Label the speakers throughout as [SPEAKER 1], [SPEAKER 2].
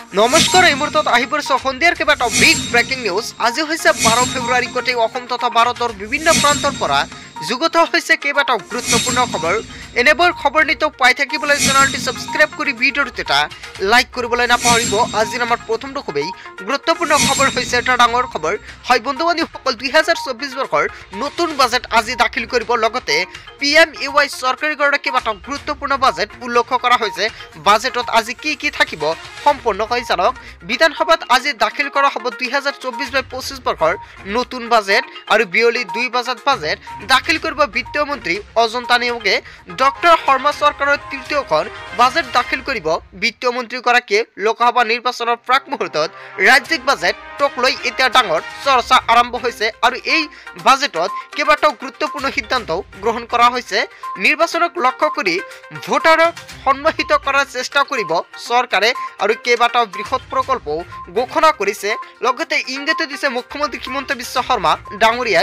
[SPEAKER 1] নমস্কাৰ এই মুহূৰ্তত আহিবৰ্ষ সন্ধিয়াৰ কেইবাটা বিগ ব্ৰেকিং নিউজ আজি হৈছে 12 ফেব্ৰুৱাৰী গোটেই অসম তথা ভাৰতৰ বিভিন্ন প্ৰান্তৰ পৰা যুগত হৈছে কেইবাটা গুৰুত্বপূৰ্ণ খবৰ এনেবোৰ খবৰ নিত পাই থাকিবলৈ চেনেলটি সাবস্ক্ৰাইব কৰি ভিডিঅ'টো এটা লাইক কৰিবলৈ নাপাহৰিব আজিৰ আমাৰ প্ৰথমটো খুবেই গুৰুত্বপূৰ্ণ খবৰ হৈছে এটা ডাঙৰ খবৰ হয় বন্ধু-বান্ধৱীসকল 2024 বৰ্ষৰ নতুন বাজেট আজি দাখিল কৰিব লগতে PMAY চৰকাৰী গৰাকী কেইবাটা গুৰুত্বপূৰ্ণ বাজেট উল্লেখ কৰা হৈছে বাজেটত আজি কি থাকিব সম্পূৰ্ণ কৈ জানক বিধানসভাত আজি দাখিল কৰা হ'ব 2024-25 বৰ্ষৰ নতুন বাজেট আৰু বিয়লি 2 বজাত বাজেট দাখিল কৰিব বিত্ত মন্ত্ৰী অজন্তা নেওগে ডক্টৰ শৰ্মা চৰকাৰৰ তৃতীয়খন বাজেট দাখিল কৰিব বিত্ত মন্ত্ৰী গৰাকীয়ে লোকসভা নিৰ্বাচনৰ প্ৰাক মুহূৰ্তত ৰাজ্যিক বাজেট টক লৈ এতিয়া ডাঙৰ চৰ্চা আৰম্ভ হৈছে আৰু এই বাজেটত কেইবাটাও গুৰুত্বপূৰ্ণ সিদ্ধান্ত গ্ৰহণ কৰা হৈছে নিৰ্বাচনক লক্ষ্য কৰি ভোটাৰক সন্মোহিত কৰাৰ চেষ্টা কৰিব চৰকাৰে আৰু কেইবাটাও বৃহৎ প্ৰকল্প ঘোষণা কৰিছে লগতে ইংগিত দিছে মুখ্যমন্ত্ৰী হিমন্ত বিশ্ব শৰ্মা ডাঙৰীয়াই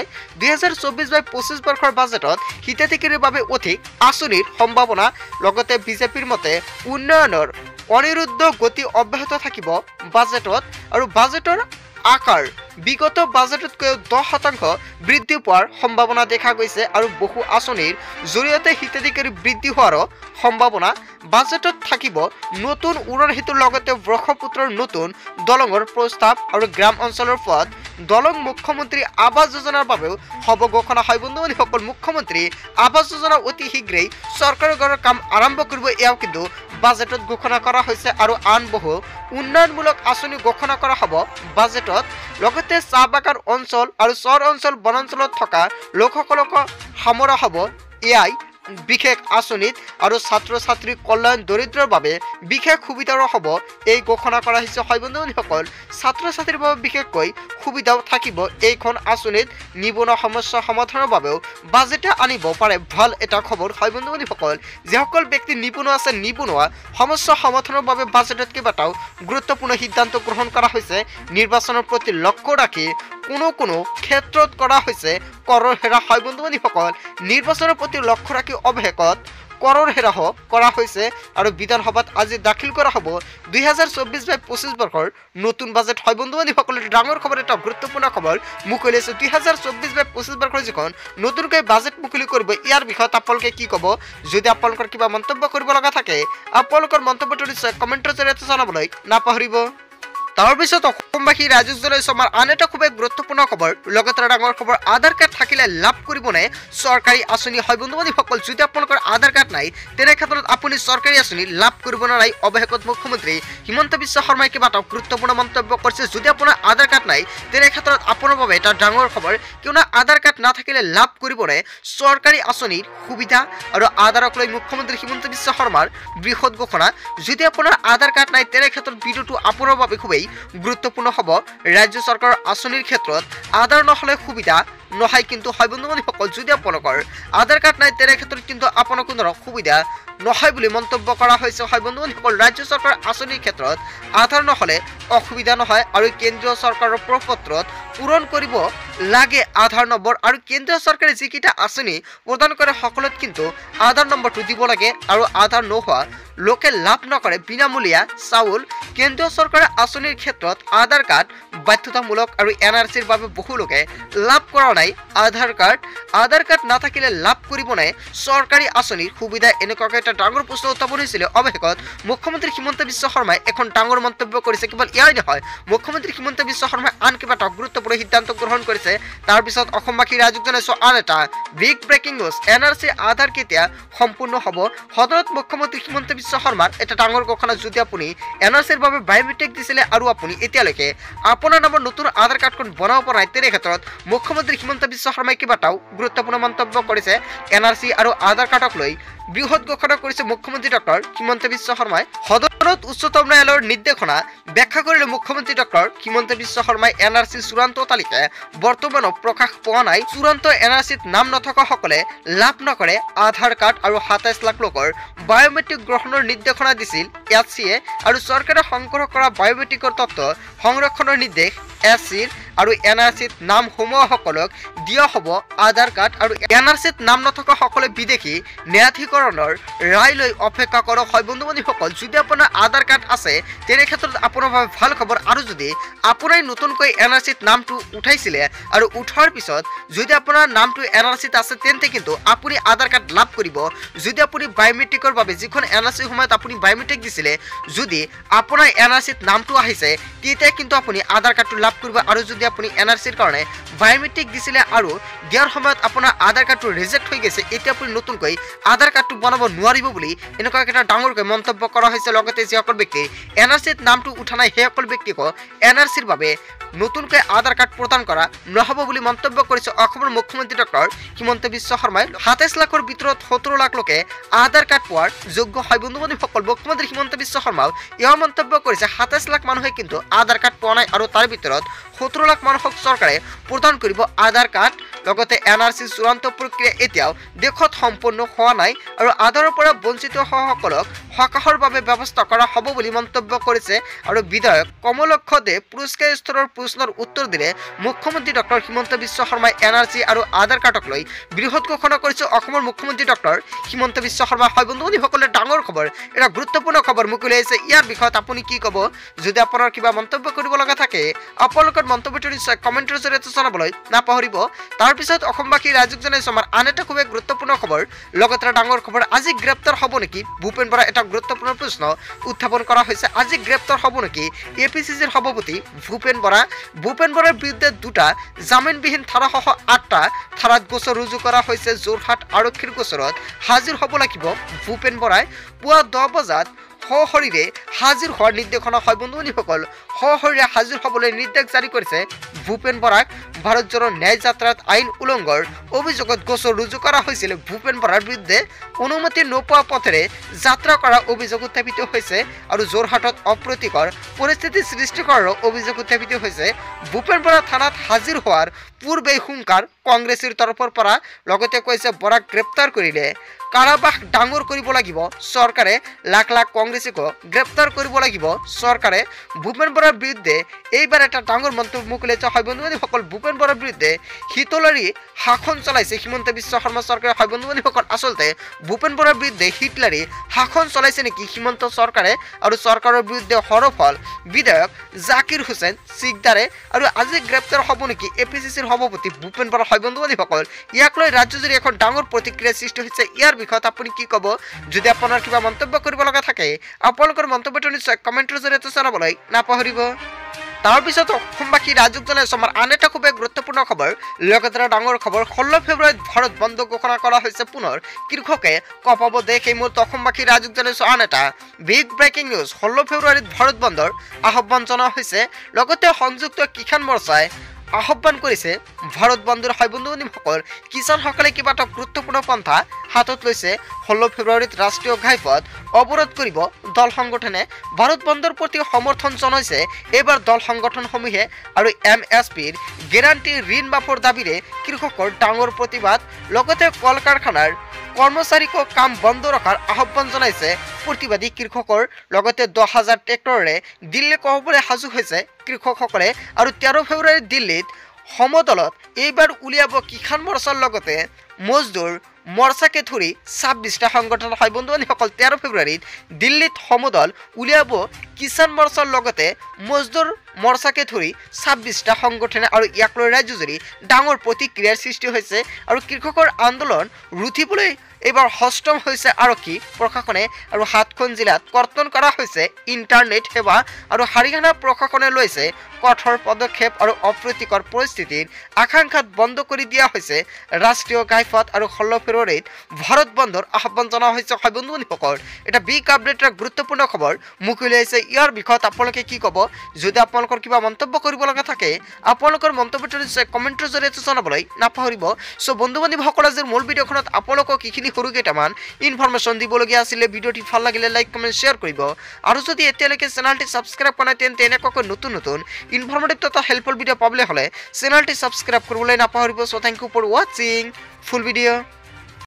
[SPEAKER 1] 2024-25 বৰ্ষৰ বাজেটত হিতাধিকাৰীৰ বাবে অধিক আঁচনিৰ সম্ভাৱনা লগতে বিজেপিৰ মতে উন্নয়নৰ অনিৰুদ্ধ গতি অব্যাহত থাকিব বাজেটত আৰু বাজেটৰ আকাৰ বিগত বাজেটতকৈ 10% বৃদ্ধি পোৱাৰ সম্ভাৱনা দেখা গৈছে আৰু বহু আঁচনিৰ জৰিয়তে হিতাধিকাৰী বৃদ্ধি হোৱাৰ সম্ভাৱনা বাজেটত থাকিব নতুন উড়ান সেতুৰ লগতে ব্ৰহ্মপুত্ৰৰ নতুন দলঙৰ প্ৰস্তাৱ আৰু গ্ৰাম অঞ্চলৰ পথ দলং মুখ্যমন্ত্ৰী আৱাস যোজনাৰ বাবেও হ'ব ঘোষণা হয় বন্ধু-বান্ধৱীসকল মুখ্যমন্ত্ৰী আৱাস যোজনা অতি শীঘ্ৰেই চৰকাৰৰ কাম আৰম্ভ কৰিব এয়াও কিন্তু বাজেটত ঘোষণা কৰা হৈছে আৰু আন বহু উন্নয়নমূলক আঁচনি ঘোষণা কৰা হ'ব বাজেটত লগতে চাহ বাগান অঞ্চল আৰু চৰ অঞ্চল বনাঞ্চলত থকা লোকসকলক সামৰা হ'ব এয়াই বিশেষ আঁচনিত আৰু ছাত্ৰ ছাত্ৰী কল্যাণ দৰিদ্ৰৰ বাবে বিশেষ সুবিধাও হ'ব এই ঘোষণা কৰা হৈছে হয় বন্ধু-বান্ধৱীসকল ছাত্ৰ ছাত্ৰীৰ বাবে বিশেষকৈ সুবিধাও থাকিব এইখন আঁচনিত নিবনুৱা সমস্যা সমাধানৰ বাবেও বাজেটে আনিব পাৰে ভাল এটা খবৰ হয় বন্ধু-বান্ধৱীসকল যিসকল ব্যক্তি নিবনুৱা আছে নিবনুৱা সমস্যা সমাধানৰ বাবে বাজেটত কেইবাটাও গুৰুত্বপূৰ্ণ সিদ্ধান্ত গ্ৰহণ কৰা হৈছে নিৰ্বাচনৰ প্ৰতি লক্ষ্য ৰাখি কোনো ক্ষেত্ৰত কৰা হৈছে কৰৰ হেৰা হয় বন্ধু-বান্ধৱীসকল নিৰ্বাচনৰ প্ৰতি লক্ষ্য ৰাখি অৱহেকত কৰৰ হেৰা কৰা হৈছে আৰু বিধানসভাত আজি দাখিল কৰা হ'ব 2024-25 বৰ্ষৰ নতুন বাজেট হয় বন্ধু-বান্ধৱীসকল ডাঙৰ খবৰ এটা গুৰুত্বপূৰ্ণ খবৰ মুকলি আছে 2024-25 বৰ্ষৰ যিখন নতুনকৈ বাজেট মুকলি কৰিব ইয়াৰ বিষয়ত আপোনালোকে কি ক'ব যদি আপোনালোকৰ কিবা মন্তব্য কৰিব লগা থাকে আপোনালোকৰ মন্তব্যটো নিশ্চয় কমেণ্টৰ জৰিয়তে জনাবলৈ নাপাহৰিব তাৰপিছত অসমবাসী ৰাজুক জনাইছো আমাৰ আন এটা খুবেই গুৰুত্বপূৰ্ণ খবৰ লগতে ডাঙৰ খবৰ আধাৰ কাৰ্ড থাকিলে লাভ কৰিবনে চৰকাৰী আঁচনি হয় বন্ধু-বান্ধৱীসকল যদি আপোনালোকৰ আধাৰ কাৰ্ড নাই তেনে ক্ষেত্ৰত আপুনি চৰকাৰী আঁচনি লাভ কৰিব নোৱাৰে অৱশেষত মুখ্যমন্ত্ৰী হিমন্ত বিশ্ব শৰ্মাই কেইবাটাও গুৰুত্বপূৰ্ণ মন্তব্য কৰিছে যদি আপোনাৰ আধাৰ কাৰ্ড নাই তেনে ক্ষেত্ৰত আপোনাৰ বাবে এটা ডাঙৰ খবৰ কিয়নো আধাৰ কাৰ্ড নাথাকিলে লাভ কৰিবনে চৰকাৰী আঁচনিৰ সুবিধা আৰু আধাৰক লৈ মুখ্যমন্ত্ৰী হিমন্ত বিশ্ব শৰ্মাৰ বৃহৎ ঘোষণা যদি আপোনাৰ আধাৰ কাৰ্ড নাই তেনে ক্ষেত্ৰত ভিডিঅ'টো আপোনাৰ বাবে খুবেই গুৰুত্বপূৰ্ণ হ'ব ৰাজ্য চৰকাৰৰ আঁচনিৰ ক্ষেত্ৰত আধাৰ নহলে সুবিধা নহয় কিন্তু হয় বন্ধু-বান্ধৱীসকল যদি আপোনালোকৰ আধাৰ কাৰ্ড নাই তেনে ক্ষেত্ৰত কিন্তু আপোনাৰ কোনো সুবিধা নহয় বুলি মন্তব্য কৰা হৈছে হয় বন্ধু-বান্ধৱীসকল ৰাজ্য চৰকাৰৰ আঁচনিৰ ক্ষেত্ৰত আধাৰ নহলে অসুবিধা নহয় আৰু কেন্দ্ৰীয় চৰকাৰৰ প্ৰপত্ৰত পূৰণ কৰিব লাগে আধাৰ নম্বৰ আৰু কেন্দ্ৰীয় চৰকাৰে যিকেইটা আঁচনি প্ৰদান কৰে সকলোত কিন্তু আধাৰ নম্বৰটো দিব লাগে আৰু আধাৰ নোহোৱা লোকে লাভ নকৰে বিনামূলীয়া চাউল কেন্দ্ৰীয় চৰকাৰৰ আঁচনিৰ ক্ষেত্ৰত আধাৰ কাৰ্ড বাধ্যতামূলক আৰু NRCৰ বাবে বহু লোকে লাভ কৰা নাই আধাৰ কাৰ্ড নাথাকিলে লাভ কৰিব নাই চৰকাৰী আঁচনিৰ সুবিধা এনেকুৱাকৈ এটা ডাঙৰ প্ৰশ্ন উত্থাপন হৈছিল অৱশেষত মুখ্যমন্ত্ৰী হিমন্ত বিশ্ব শৰ্মাই এখন ডাঙৰ মন্তব্য কৰিছে কেৱল ইয়াই নহয় মুখ্যমন্ত্ৰী হিমন্ত বিশ্ব শৰ্মাই আন কেইবাটা গুৰুত্বপূৰ্ণ সিদ্ধান্ত গ্ৰহণ কৰিছে তাৰপিছত অসমবাসী ৰাজুক জনাইছো আন এটা big breaking news NRC Aadhaar কেতিয়া সম্পূৰ্ণ হ'ব সদনত মুখ্যমন্ত্ৰী হিমন্ত বিশ্ব শৰ্মাৰ এটা ডাঙৰ ঘোষণা যদি আপুনি NRCৰ বাবে বায়োমেট্ৰিক দিছিলে আৰু আপুনি এতিয়ালৈকে আপোনাৰ নামৰ নতুন আধাৰ কাৰ্ডখন বনাব পৰা নাই তেনে ক্ষেত্ৰত মুখ্যমন্ত্ৰী হিমন্ত বিশ্ব শৰ্মাই কেইবাটাও গুৰুত্বপূৰ্ণ মন্তব্য কৰিছে NRC আৰু আধাৰ কাৰ্ডক লৈ বৃহৎ ঘোষণা কৰিছে মুখ্যমন্ত্ৰী ডক্টৰ হিমন্ত বিশ্ব শৰ্মাই সদনত উচ্চতম ন্যায়ালয়ৰ নিৰ্দেশনা ব্যাখ্যা কৰিলে মুখ্যমন্ত্ৰী ডক্টৰ হিমন্ত বিশ্ব শৰ্মাই NRC চূড়ান্ত তালিকা বৰ্তমানো প্ৰকাশ পোৱা নাই চূড়ান্ত NRCত নাম নথকাসকলে লাভ নকৰে আধাৰ কাৰ্ড আৰু 27 লাখ লোকৰ বায়োমেট্ৰিক গ্ৰহণৰ নিৰ্দেশনা দিছিল SCA আৰু চৰকাৰে সংগ্ৰহ কৰা বায়োমেট্ৰিকৰ তথ্য সংৰক্ষণৰ নিৰ্দেশ SCৰ আৰু এনআৰচিত নাম সমূহসকলক দিয়া হ'ব আধাৰ কাৰ্ড আৰু এনআৰচিত নাম নথকা সকলে বিদেশী ন্যায়াধিকৰণৰ ৰায় লৈ অপেক্ষা কৰক হয় বন্ধু বান্ধৱীসকল যদি আপোনাৰ আধাৰ কাৰ্ড আছে তেনে ক্ষেত্ৰত আপোনাৰ বাবে ভাল খবৰ আৰু যদি আপোনাৰ নতুনকৈ এনআৰচিত নামটো উঠাইছিলে আৰু উঠাৰ পিছত যদি আপোনাৰ নামটো এনআৰচিত আছে তেন্তে কিন্তু আপুনি আধাৰ কাৰ্ড লাভ কৰিব যদি আপুনি বায়োমেট্ৰিকৰ বাবে যিখন এনআৰচি সময়ত আপুনি বায়োমেট্ৰিক দিছিলে যদি আপোনাৰ এনআৰচিত নামটো আহিছে তেতিয়া কিন্তু আপুনি আধাৰ কাৰ্ডটো লাভ কৰিব আৰু যদি আপুনি এনআৰচিৰ কাৰণে বায়োমেট্ৰিক দিছিলে আৰু দিয়াৰ সময়ত আপোনাৰ আধাৰ কাৰ্ডটো ৰিজেক্ট হৈ গৈছে এতিয়া আপুনি নতুনকৈ আধাৰ কাৰ্ডটো বনাব নোৱাৰিব বুলি এনেকুৱা এটা ডাঙৰকৈ মন্তব্য কৰা হৈছে লগতে যিসকল ব্যক্তি এনআৰচিত নামটো উঠা নাই সেইসকল ব্যক্তিক এনআৰচিৰ বাবে নতুনকৈ আধাৰ কাৰ্ড প্ৰদান কৰা নহ'ব বুলি মন্তব্য কৰিছে অসমৰ মুখ্যমন্ত্ৰী ডক্টৰ হিমন্ত বিশ্ব শৰ্মাই ২৭ লাখৰ ভিতৰত ১৭ লাখ লোকে আধাৰ কাৰ্ড পোৱাৰ যোগ্য হয় বন্ধু বান্ধৱীসকল মুখ্যমন্ত্ৰী হিমন্ত বিশ্ব শৰ্মাও এয়া মন্তব্য কৰিছে ২৭ লাখ মানুহে কিন্তু আধাৰ কাৰ্ড পোৱা নাই আৰু তাৰ ভিতৰত ১৭ লাখ মানুহক চৰকাৰে প্ৰদান কৰিব আধাৰ কাৰ্ড লগতে এনআৰচি চূড়ান্ত প্ৰক্ৰিয়া এতিয়াও দেশত সম্পূৰ্ণ হোৱা নাই আৰু আধাৰৰ পৰা বঞ্চিত হোৱাসকলক সকাহৰ বাবে ব্যৱস্থা কৰা হ'ব বুলি মন্তব্য কৰিছে আৰু বিধায়ক কমলক্ষ দে পুৰস্কাৰ স্তৰৰ প্ৰশ্নৰ উত্তৰ দিলে মুখ্যমন্ত্ৰী ডক্টৰ হিমন্ত বিশ্ব শৰ্মাই এনআৰচি আৰু আধাৰ কাৰ্ডক লৈ বৃহৎ ঘোষণা কৰিছে অসমৰ মুখ্যমন্ত্ৰী ডক্টৰ হিমন্ত বিশ্ব শৰ্মা হয় বন্ধু বান্ধৱীসকলে ডাঙৰ খবৰ এটা গুৰুত্বপূৰ্ণ খবৰ মুকলি হৈছে ইয়াৰ বিষয়ত আপুনি কি ক'ব যদি আপোনাৰ কিবা মন্তব্য কৰিব লগা থাকে আপোনালোকৰ মন্তব্যটো নিশ্চয় কমেণ্টৰ জৰিয়তে জনাবলৈ নাপাহৰিব তাৰপিছত অসমবাসী ৰাইজক জনাইছো আমাৰ আন এটা খুবেই গুৰুত্বপূৰ্ণ খবৰ লগতে ডাঙৰ খবৰ আজি গ্ৰেপ্তাৰ হ'ব নেকি ভূপেন বৰা এটা গুৰুত্বপূৰ্ণ প্ৰশ্ন উত্থাপন কৰা হৈছে আজি গ্ৰেপ্তাৰ হ'ব নেকি এপিচিচিৰ সভাপতি ভূপেন বৰাৰ বিৰুদ্ধে দুটা জামিনবিহীন ধাৰাসহ ৮টা ধাৰাত গোচৰ ৰুজু কৰা হৈছে যোৰহাট আৰক্ষীৰ গোচৰত হাজিৰ হ'ব লাগিব ভূপেন বৰাই পুৱা 10 বজাত সশৰীৰে হাজিৰ হোৱাৰ নিৰ্দেশনা হয় বন্ধু বান্ধৱীসকল সশৰীৰে হাজিৰ হ'বলৈ নিৰ্দেশ জাৰি কৰিছে ভূপেন বৰাক ভাৰতজোড়ো ন্যায় যাত্ৰাত আইন উলংঘনৰ অভিযোগত গোচৰ ৰুজু কৰা হৈছিল ভূপেন বৰাৰ বিৰুদ্ধে অনুমতি নোপোৱা পথেৰে যাত্ৰা কৰা অভিযোগ উত্থাপিত হৈছে আৰু যোৰহাটত অপ্ৰীতিকৰ পৰিস্থিতি সৃষ্টি কৰাৰ অভিযোগ উত্থাপিত হৈছে ভূপেন বৰা থানাত হাজিৰ হোৱাৰ পূৰ্বেই হুংকাৰ কংগ্ৰেছৰ তৰফৰ পৰা লগতে কৈছে বৰাক গ্ৰেপ্তাৰ কৰিলে কাৰাবাস ডাঙৰ কৰিব লাগিব চৰকাৰে লাখ লাখ কংগ্ৰেছীক গ্ৰেপ্তাৰ কৰিব লাগিব চৰকাৰে ভূপেন বৰাৰ বিৰুদ্ধে এইবাৰ এটা ডাঙৰ মন্তব্য মুকলিছে হয় বন্ধু বান্ধৱীসকল ভূপেন বৰাৰ বিৰুদ্ধে হিটলাৰী শাসন চলাইছে হিমন্ত বিশ্ব শৰ্মা চৰকাৰে হয় বন্ধু বান্ধৱীসকল আচলতে ভূপেন বৰাৰ বিৰুদ্ধে হিটলাৰী শাসন চলাইছে নেকি হিমন্ত চৰকাৰে আৰু চৰকাৰৰ বিৰুদ্ধে হৰফল বিধায়ক জাকিৰ হুছেইন সিকদাৰে আৰু আজি গ্ৰেপ্তাৰ হ'ব নেকি এপিচিচিৰ সভাপতি ভূপেন বৰা হয় বন্ধু বান্ধৱীসকল ইয়াক লৈ ৰাজ্যজুৰি এখন ডাঙৰ প্ৰতিক্ৰিয়া সৃষ্টি হৈছে ইয়াৰ বিষয়ত আপুনি কি ক'ব যদি আপোনাৰ কিবা মন্তব্য কৰিব লগা থাকে আপোনালোকৰ মন্তব্যটো নিশ্চয় কমেণ্টৰ জৰিয়তে জনাবলৈ নাপাহৰিব তাৰপিছত অসমবাসী ৰাইজক জনাইছো আমাৰ আন এটা খুবেই গুৰুত্বপূৰ্ণ খবৰ লগতে ডাঙৰ খবৰ 16 ফেব্ৰুৱাৰীত ভাৰত বন্ধ ঘোষণা কৰা হৈছে পুনৰ কৃষকে কঁপাব দেশ এই মুহূৰ্তত অসমবাসী ৰাইজক জনাইছো আন এটা বিগ ব্ৰেকিং নিউজ 16 ফেব্ৰুৱাৰীত ভাৰত বন্ধৰ আহ্বান জনোৱা হৈছে লগতে সংযুক্ত কিষাণ মৰ্চাই আহ্বান কৰিছে ভাৰত বন্ধৰ হয় বন্ধু বান্ধৱীসকল কিষাণসকলে কিবা এটা গুৰুত্বপূৰ্ণ পন্থা হাতত লৈছে 16 ফেব্ৰুৱাৰীত ৰাষ্ট্ৰীয় ঘাইপথ অৱৰোধ কৰিব দল সংগঠনে ভাৰত বন্ধৰ প্ৰতি সমৰ্থন জনাইছে এইবাৰ দল সংগঠনসমূহে আৰু এমএছপিৰ গেৰাণ্টি ঋণ মাফৰ দাবীৰে কৃষকৰ ডাঙৰ প্ৰতিবাদ লগতে কল কাৰখানাৰ কৰ্মচাৰীক কাম বন্ধ ৰখাৰ আহ্বান জনাইছে প্ৰতিবাদী কৃষকৰ লগতে 10,000 ট্ৰেক্টৰেৰে দিল্লী কহবলৈ সাজু হৈছে কৃষকসকলে আৰু 13 ফেব্ৰুৱাৰীত দিল্লীত সমদলত এইবাৰ উলিয়াব কিষাণ মৰ্চাৰ লগতে মজদুৰ মৰ্চাকে ধৰি 26টা সংগঠন হয় বন্ধু বান্ধৱীসকল 13 ফেব্ৰুৱাৰীত দিল্লীত সমদল উলিয়াব কিষাণ মৰ্চাৰ লগতে মজদুৰ মৰ্চাকে ধৰি 26টা সংগঠনে আৰু ইয়াক লৈ ৰাজ্যজুৰি ডাঙৰ প্ৰতিক্ৰিয়াৰ সৃষ্টি হৈছে আৰু কৃষকৰ আন্দোলন ৰুধিবলৈ এইবাৰ হস্তম হৈছে আৰক্ষী প্ৰশাসনে আৰু 7খন জিলাত কৰ্তন কৰা হৈছে ইণ্টাৰনেট সেৱা আৰু হাৰিয়ানা প্ৰশাসনে লৈছে কঠোৰ পদক্ষেপ আৰু অপ্ৰীতিকৰ পৰিস্থিতিৰ আশংকাত বন্ধ কৰি দিয়া হৈছে ৰাষ্ট্ৰীয় ঘাইপথ আৰু 16 ফেব্ৰুৱাৰীত ভাৰত বন্ধৰ আহ্বান জনোৱা হৈছে হয় বন্ধু বান্ধৱীসকল এটা বিগ আপডেটৰ গুৰুত্বপূৰ্ণ খবৰ মুকলি হৈছে ইয়াৰ বিষয়ত আপোনালোকে কি ক'ব যদি আপোনালোকৰ কিবা মন্তব্য কৰিব লগা থাকে আপোনালোকৰ মন্তব্যটো নিশ্চয় কমেণ্টৰ জৰিয়তে জনাবলৈ নাপাহৰিব সো বন্ধু বান্ধৱীসকল আজিৰ মূল ভিডিঅ'খনত আপোনালোকক এইখিনি সৰু কেইটামান ইনফৰমেশ্যন দিবলগীয়া আছিলে ভিডিঅ'টি ভাল লাগিলে লাইক কমেণ্ট শ্বেয়াৰ কৰিব আৰু যদি এতিয়ালৈকে চেনেলটি ছাবস্ক্ৰাইব কৰা নাই তেন্তে এনেকুৱাকৈ নতুন নতুন ইনফৰমেটিভ তথা হেল্পফুল ভিডিঅ' পাবলৈ হ'লে চেনেলটি ছাবস্ক্ৰাইব কৰিবলৈ নাপাহৰিব সো থ্যাংক ইউ ফৰ ৱাচিং ফুল ভিডিঅ'